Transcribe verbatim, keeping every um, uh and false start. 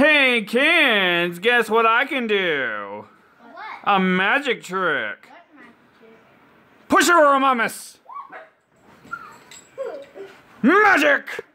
Hey kids, guess what I can do? What? A magic trick. What magic trick? Push her, Mamas! Magic!